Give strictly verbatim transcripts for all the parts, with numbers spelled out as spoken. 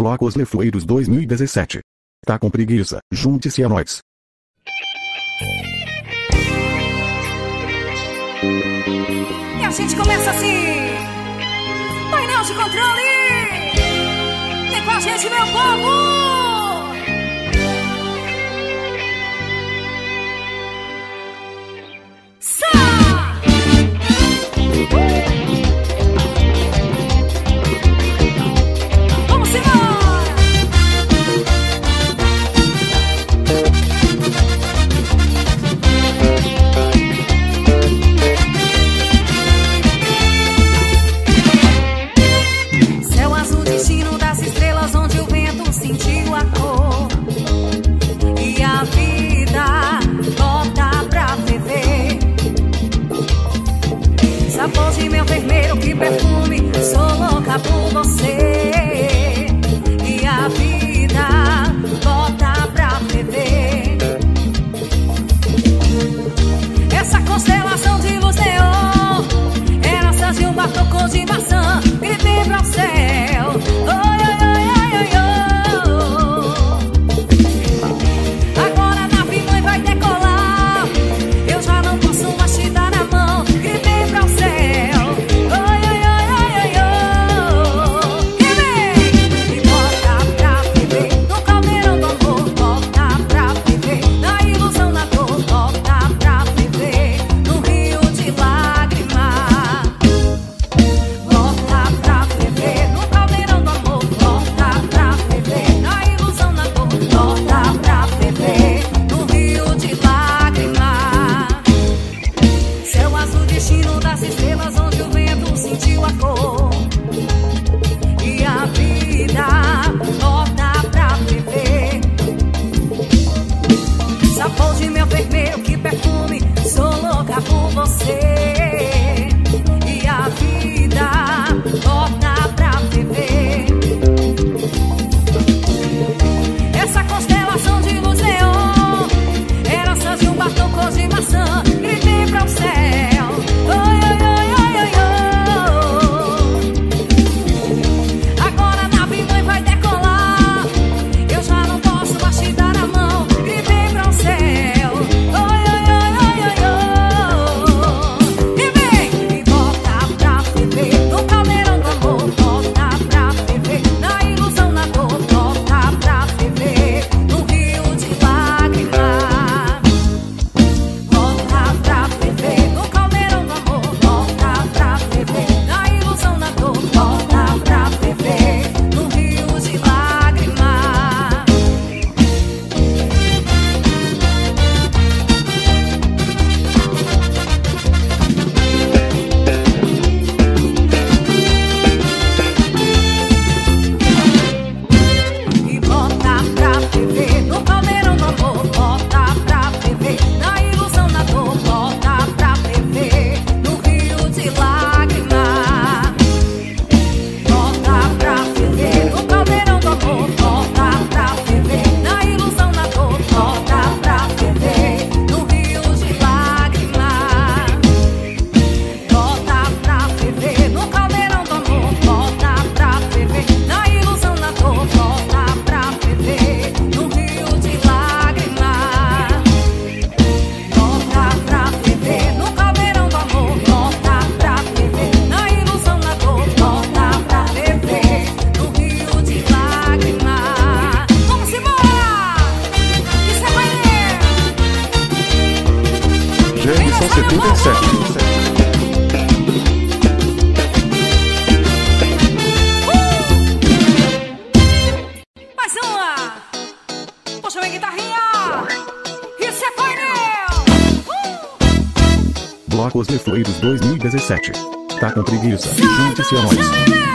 Blocos Lefoeiros dois mil e dezessete. Tá com preguiça? Junte-se a nós. E a gente começa assim. Painel de controle. Vem com a gente, meu povo. Sabor de meu vermelho, que perfume, sou louca por você. E a vida volta pra ferver. Essa constelação de luz neon, heranças de um batoco de maçã, gritei pro céu. Oi, oi, oi, oi, oi, oi. Agora a nave mãe vai decolar, eu já não posso mais te dar a mão. Gritei pro céu. Sabor de meu vermelho, que perfume, sou louca por você. E a vida volta pra ferver. Essa constelação de luz neon, heranças de um batoco de maçã, gritei pro céu. Oi, oi, oi, oi, oi, oi. Agora a nave mãe vai decolar, eu já não posso mais te dar a mão. Gritei pro céu. Oi, oi, oi, oi, oi, oi. E vem, e volta pra ferver. No caldeirão do amor, volta pra ferver. Na ilusão, na dor, volta pra ferver. No rio de lágrimas, volta pra ferver. No caldeirão do amor, volta pra ferver. Na ilusão, na dor, volta pra ferver. No rio de lágrimas. E volta pra ferver. No caldeirão do amor, volta pra ferver. Na ilusão, na dor, volta pra ferver. No rio de lágrimas, volta pra ferver. No caldeirão do amor, volta pra ferver. Na ilusão, na dor, volta pra ferver. No rio de lágrimas, volta pra ferver. No caldeirão do amor, volta pra ferver. Na ilusão, na dor, volta pra ferver. No rio de lágrimas, volta pra ferver. No caldeirão do amor, volta pra ferver. Na ilusão, na dor, volta pra ferver. No rio de lágrimas. Vamos embora! Isso é banheiro! Gerson setenta e sete. Mais uma! Puxa minha guitarrinha! Isso é painel! Uh! Blocos Lefoeiros dois mil e dezessete. Tá com preguiça? Junte-se a nós. Eu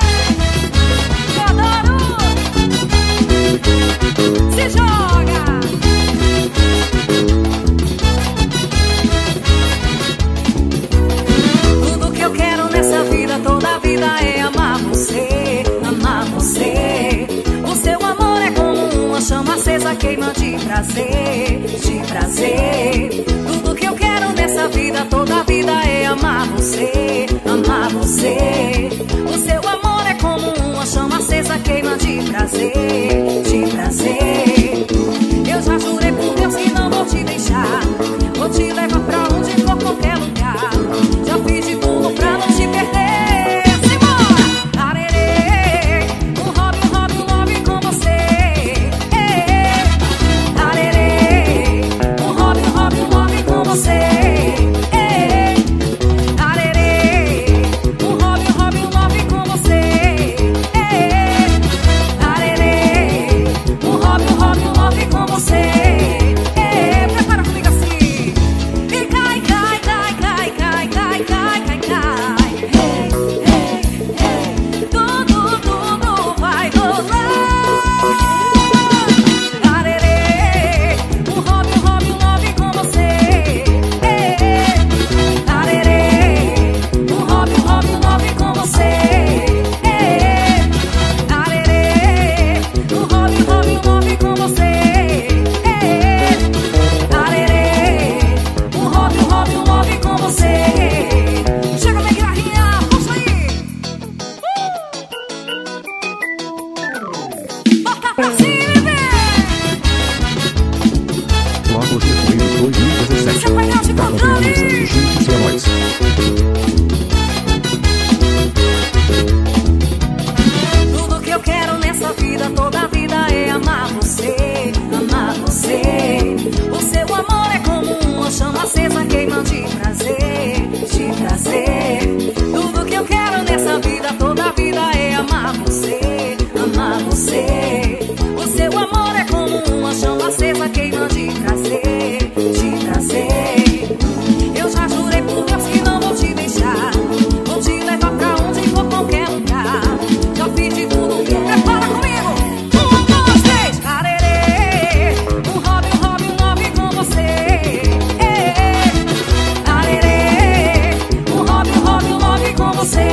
adoro! Se joga! Tudo que eu quero nessa vida, toda a vida é amar você, amar você. O seu amor é como uma chama acesa, queima de prazer, de prazer. Tudo que eu quero nessa vida, toda a vida é amar você, amar você. O seu amor é como uma chama acesa, queima de prazer. prazer, de prazer. Eu já jurei por Deus que não vou te deixar. Vou te levar pra onde for, qualquer lugar. Já fiz de tudo pra não te perder. Simbora! Arerê, um hobby, um hobby, um hobby com você. Arerê, um hobby, um hobby, um hobby com você. Blocos Nevoeiros dois mil e dezessete. Tá com preguiça, junte-se a nós. Tudo que eu quero nessa vida, toda a vida é amar você, amar você. O seu amor é como uma chama acesa, queima de prazer, de prazer. Tudo que eu quero nessa vida, toda a vida é amar você, amar você. O seu amor é como uma chama acesa, queima de prazer, de prazer. Eu já jurei por Deus que não vou te deixar. Vou te levar pra onde for, qualquer lugar. Já fiz de tudo, prepara comigo. Um, dois, três. Arerê, um hobby, um hobby, um hobby com você. Arerê, um hobby, um hobby, um hobby com você.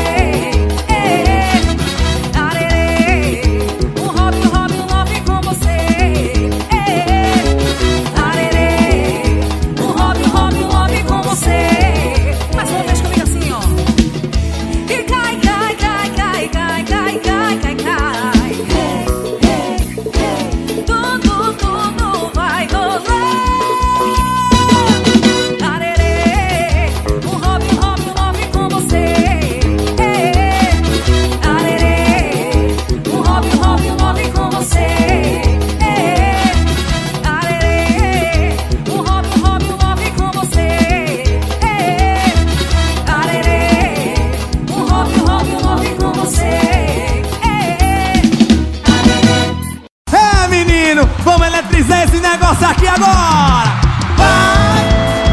Vamos eletrizar esse negócio aqui agora! Vai!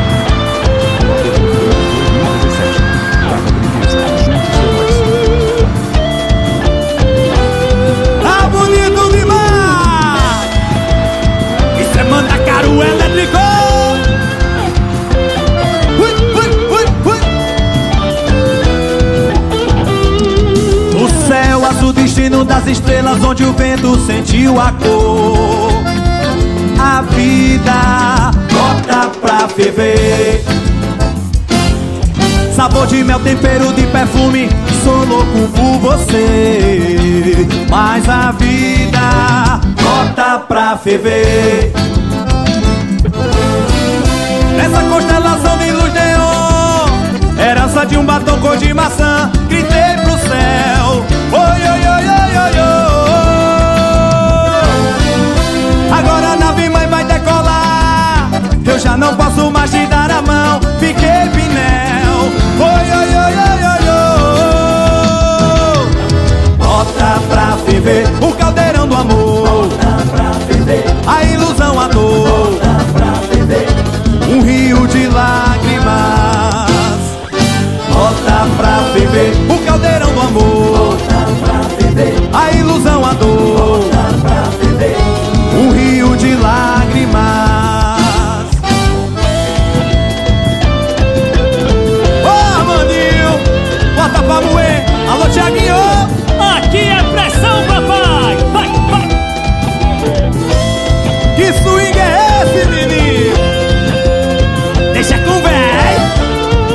Tá bonito demais! Isso é mandacaru elétrico! Ui, ui, ui, ui. O céu azul, destino das estrelas, onde o vento sentiu a cor. A vida bota pra ferver. Sabor de mel, tempero de perfume, sou louco por você. Mas a vida bota pra ferver. Nessa constelação de luz neon, herança de um batom cor de maçã, gritei pro céu: oi, oi, oi, oi, oi, oi. Agora a nave mãe vai decolar, eu já não posso mais te dar a mão, fiquei pinel. Oi, oi, oi, oi, oi, oi. Bota pra ferver o caldeirão do amor. Bota pra ferver a ilusão, a dor. Bota pra ferver um rio de lágrimas. Bota pra ferver o caldeirão do amor. Bota pra ferver a ilusão, a dor. Bota pra ferver um rio de lágrimas. Ô, oh, Armandinho, bota pra moer. Alô, Thiaguinho. Aqui é pressão, papai. Vai, vai. Que swing é esse, menino? Deixa com véi.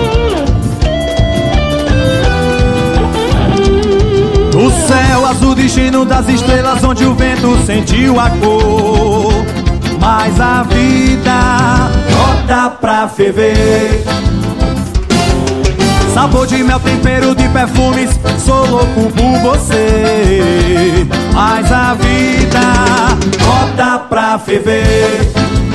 O céu azul de destino das estrelas onde o vento sentiu a cor. Mas a vida bota pra ferver. Sabor de mel, tempero de perfumes, sou louco por você. Mas a vida bota pra ferver.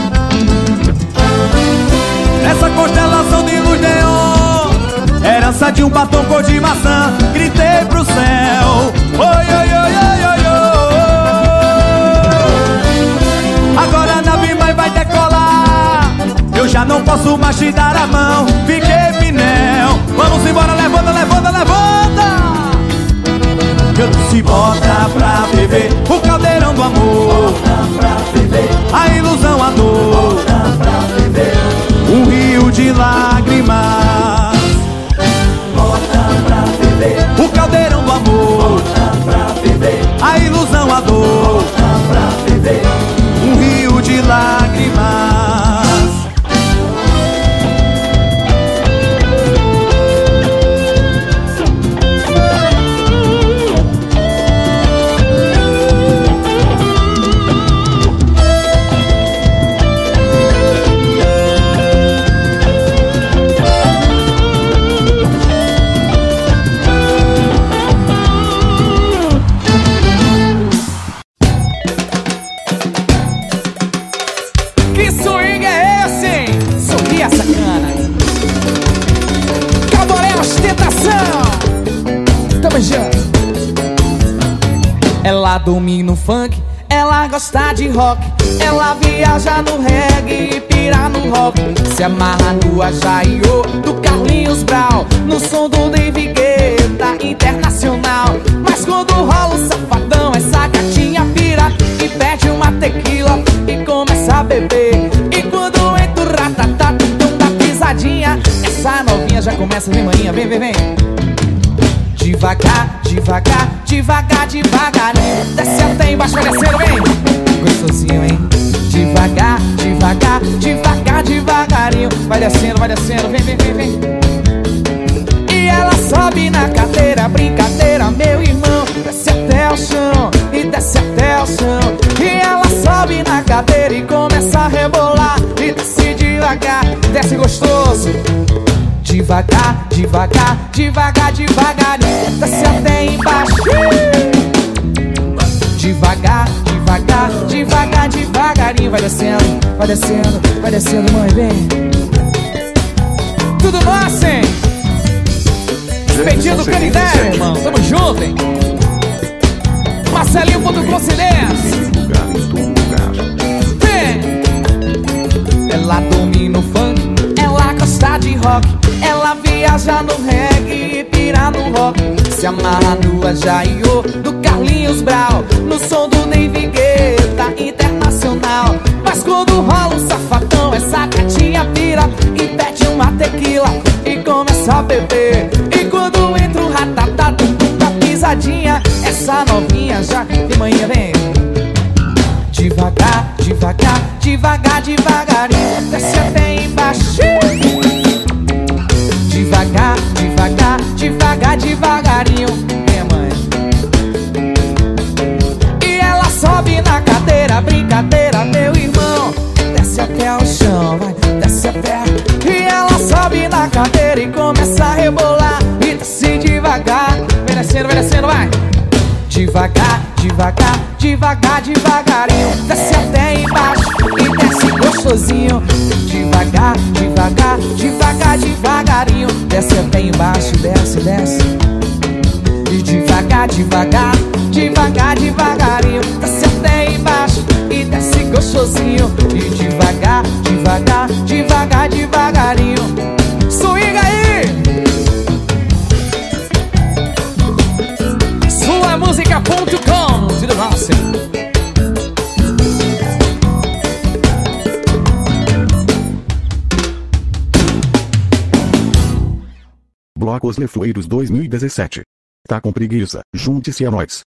Essa constelação de luz neon, herança de um batom cor de maçã. Gritei pro céu, oi, oi, oi, oi, oi, oi. Agora a nave mãe vai decolar, eu já não posso mais te dar a mão. Fiquei pinel, vamos embora, levanta, levanta, levanta. Eu disse bota pra ferver o caldeirão do amor. Bota pra ferver a ilusão, a dor. Bota pra ferver um rio de lágrimas. Bota pra ferver o caldeirão do amor. Bota pra ferver a ilusão, a dor. Bota pra ferver um rio de lágrimas. Ela domina o funk, ela gosta de rock, ela viaja no reggae e pira no rock. Se amarra no Ajaiô do Carlinhos Brown, no som do David Guetta internacional. Mas quando rola o safadão, essa gatinha pira e pede uma tequila e começa a beber. E quando entra o ratatá, tum da pisadinha, essa novinha já começa de manhã. Vem, vem, vem. Devagar, devagar, devagar, devagarinho, desce até embaixo, vai descendo, vem. Gostosinho, hein? Devagar, devagar, devagar, devagarinho, vai descendo, vai descendo, vem, vem, vem, vem. E ela sobe na cadeira, brincadeira, meu irmão. Desce até o chão, e desce até o chão. E ela sobe na cadeira e começa a rebolar. E desce devagar, desce gostoso. Devagar, devagar, devagar, devagarinho, desce até embaixo. Devagar, devagar, devagar, devagarinho, vai descendo, vai descendo, vai descendo, mãe, vem. Tudo nosso, hein? Peitinho do Canidé, irmão, tamo junto, hein? Marcelinho ponto com silêncio. Vem. Ela domina o funk, ela gosta de rock, ela viaja no reggae e pira no rock. Se amarra no Ajaiô do Carlinhos Brown, no som do David Guetta internacional. Mas quando rola um safadão, essa gatinha pira e pede uma tequila e começa a beber. E quando entra o ratatá, tum da pisadinha, essa novinha já de manhã vem. Devagar, devagar, devagar, devagarinho, desce até embaixo. Devagar, devagar, devagar, devagarinho, minha mãe. E ela sobe na cadeira, brincadeira, meu irmão. Desce até o chão, vai, desce até. E ela sobe na cadeira e começa a rebolar. E desce devagar, vai descendo, vai descendo, vai. Devagar, devagar, devagar, devagarinho, desce até embaixo e desce gostosinho. Devagar, devagar, devagar, devagarinho, desce até embaixo, desce, desce. E devagar, devagar, devagar, devagarinho, desce até embaixo e desce gostosinho. E devagar, devagar, devagar, devagarinho. Swinga aí! Sua música ponto com, tudo nosso. Blocos Lefoeiros dois mil e dezessete. Tá com preguiça? Junte-se a nós.